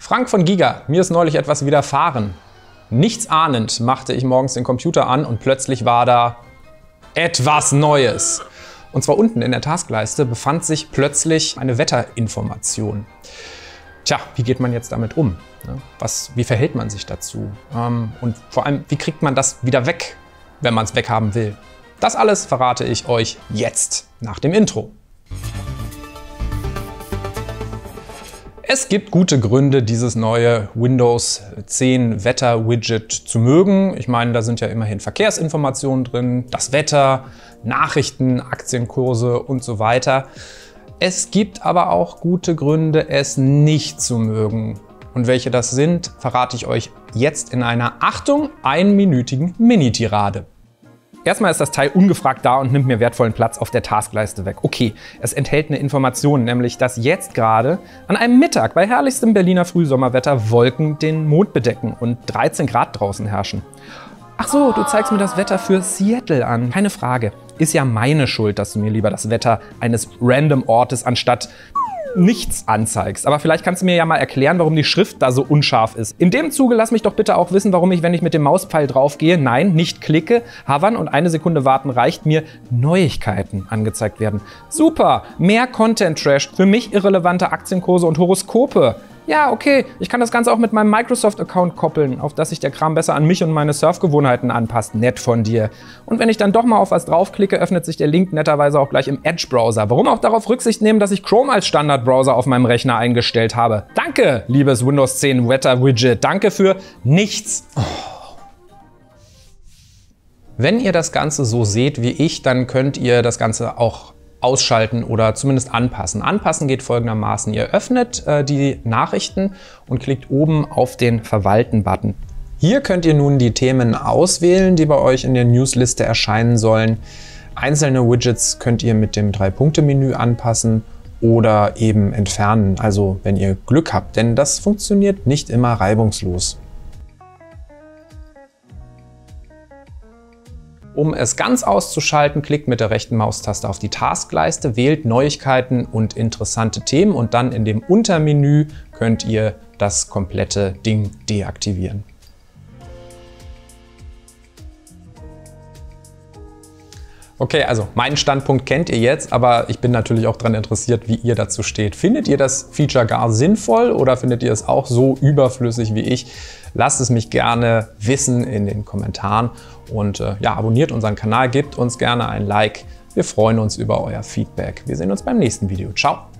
Frank von Giga, mir ist neulich etwas widerfahren. Nichtsahnend machte ich morgens den Computer an und plötzlich war da etwas Neues. Und zwar unten in der Taskleiste befand sich plötzlich eine Wetterinformation. Tja, wie geht man jetzt damit um? Wie verhält man sich dazu? Und vor allem, wie kriegt man das wieder weg, wenn man es weghaben will? Das alles verrate ich euch jetzt nach dem Intro. Es gibt gute Gründe, dieses neue Windows 10 Wetter-Widget zu mögen. Ich meine, da sind ja immerhin Verkehrsinformationen drin, das Wetter, Nachrichten, Aktienkurse und so weiter. Es gibt aber auch gute Gründe, es nicht zu mögen. Und welche das sind, verrate ich euch jetzt in einer, Achtung, einminütigen Mini-Tirade. Erstmal ist das Teil ungefragt da und nimmt mir wertvollen Platz auf der Taskleiste weg. Okay, es enthält eine Information, nämlich dass jetzt gerade an einem Mittag bei herrlichstem Berliner Frühsommerwetter Wolken den Mond bedecken und 13 Grad draußen herrschen. Ach so, du zeigst mir das Wetter für Seattle an. Keine Frage. Ist ja meine Schuld, dass du mir lieber das Wetter eines random Ortes anstatt nichts anzeigst. Aber vielleicht kannst du mir ja mal erklären, warum die Schrift da so unscharf ist. In dem Zuge lass mich doch bitte auch wissen, warum ich, wenn ich mit dem Mauspfeil draufgehe, nein, nicht klicke, hovern und eine Sekunde warten reicht, mir Neuigkeiten angezeigt werden. Super, mehr Content-Trash, für mich irrelevante Aktienkurse und Horoskope. Ja, okay, ich kann das Ganze auch mit meinem Microsoft-Account koppeln, auf das sich der Kram besser an mich und meine Surfgewohnheiten anpasst. Nett von dir. Und wenn ich dann doch mal auf was draufklicke, öffnet sich der Link netterweise auch gleich im Edge-Browser. Warum auch darauf Rücksicht nehmen, dass ich Chrome als Standard-Browser auf meinem Rechner eingestellt habe? Danke, liebes Windows 10 Wetter-Widget. Danke für nichts. Wenn ihr das Ganze so seht wie ich, dann könnt ihr das Ganze auch ausschalten oder zumindest anpassen. Anpassen geht folgendermaßen. Ihr öffnet die Nachrichten und klickt oben auf den Verwalten-Button. Hier könnt ihr nun die Themen auswählen, die bei euch in der Newsliste erscheinen sollen. Einzelne Widgets könnt ihr mit dem 3-Punkte-Menü anpassen oder eben entfernen, also wenn ihr Glück habt, denn das funktioniert nicht immer reibungslos. Um es ganz auszuschalten, klickt mit der rechten Maustaste auf die Taskleiste, wählt Neuigkeiten und interessante Themen und dann in dem Untermenü könnt ihr das komplette Ding deaktivieren. Okay, also meinen Standpunkt kennt ihr jetzt, aber ich bin natürlich auch daran interessiert, wie ihr dazu steht. Findet ihr das Feature gar sinnvoll oder findet ihr es auch so überflüssig wie ich? Lasst es mich gerne wissen in den Kommentaren und ja, abonniert unseren Kanal, gebt uns gerne ein Like. Wir freuen uns über euer Feedback. Wir sehen uns beim nächsten Video. Ciao!